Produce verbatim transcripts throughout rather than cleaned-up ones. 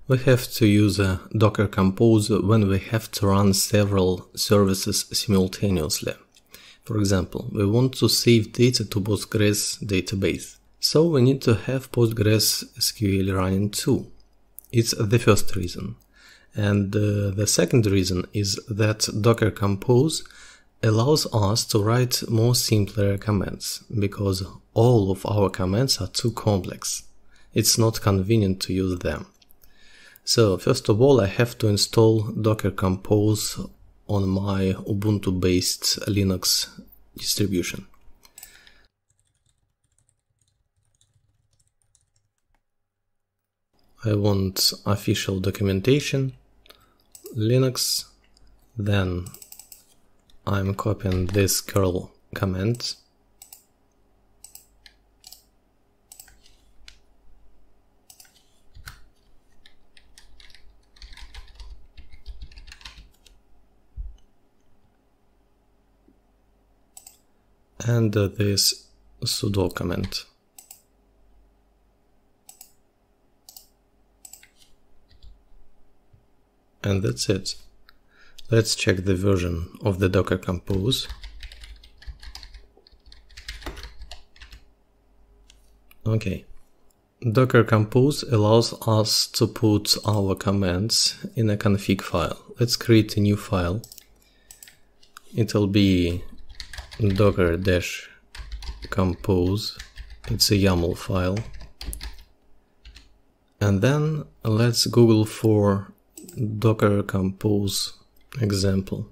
We have to use a Docker Compose when we have to run several services simultaneously. For example, we want to save data to Postgres database. So we need to have PostgreSQL running too. It's the first reason. And uh, the second reason is that Docker Compose allows us to write more simpler commands, because all of our commands are too complex. It's not convenient to use them. So first of all, I have to install Docker Compose on my Ubuntu-based Linux distribution. I want official documentation, Linux, then I'm copying this curl command. And uh, this sudo command. And that's it. Let's check the version of the Docker Compose. Okay. Docker Compose allows us to put our commands in a config file. Let's create a new file. It'll be docker-compose. It's a YAML file. And then let's Google for Docker Compose example.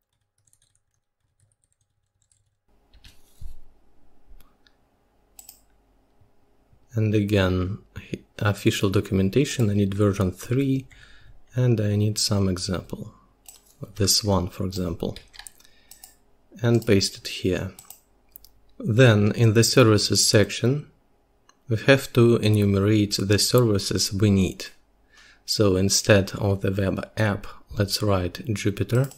And again, official documentation, I need version three, and I need some example. This one, for example. And paste it here. Then in the services section, we have to enumerate the services we need. So instead of the web app, let's write Jupyter.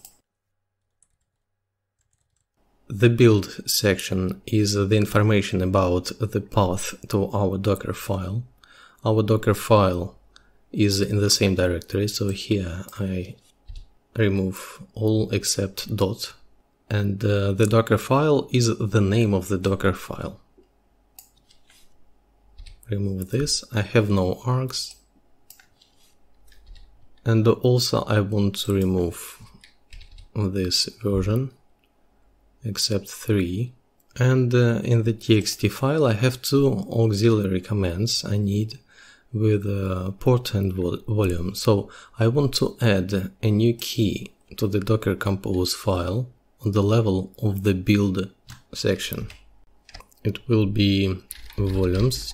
The build section is the information about the path to our Docker file. Our Docker file is in the same directory, so here I remove all except dot. And uh, the Docker file is the name of the Docker file. Remove this. I have no args. And also I want to remove this version, except three. And uh, in the txt file I have two auxiliary commands I need with uh, port and vol volume. So I want to add a new key to the Docker Compose file on the level of the build section. It will be volumes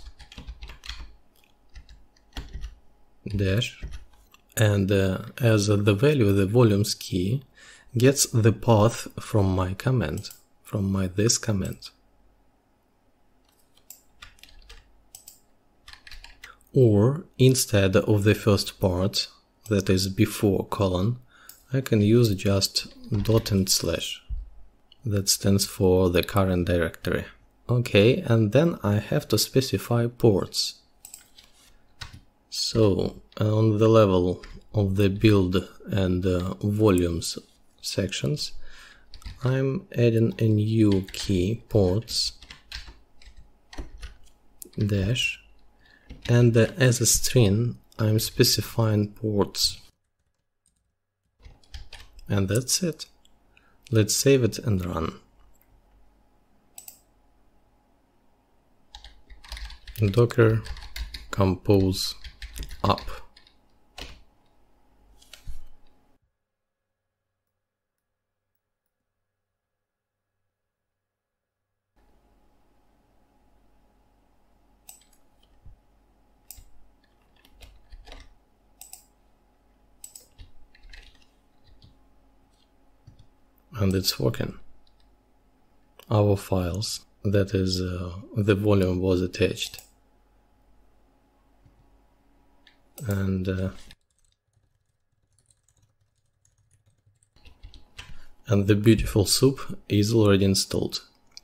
dash, and uh, as the value the volumes key gets the path from my command, from my this command. Or instead of the first part, that is before colon, I can use just dot and slash. That stands for the current directory. Okay, and then I have to specify ports. So on the level of the build and uh, volumes sections, I'm adding a new key, ports dash, and uh, as a string I'm specifying ports. And that's it. Let's save it and run. Docker Compose up. And it's working. Our files, that is, uh, the volume was attached. And uh, and the beautiful soup is already installed.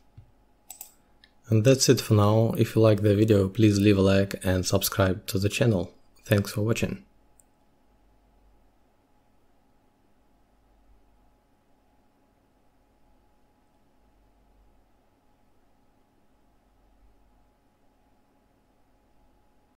And that's it for now. If you like the video, please leave a like and subscribe to the channel. Thanks for watching.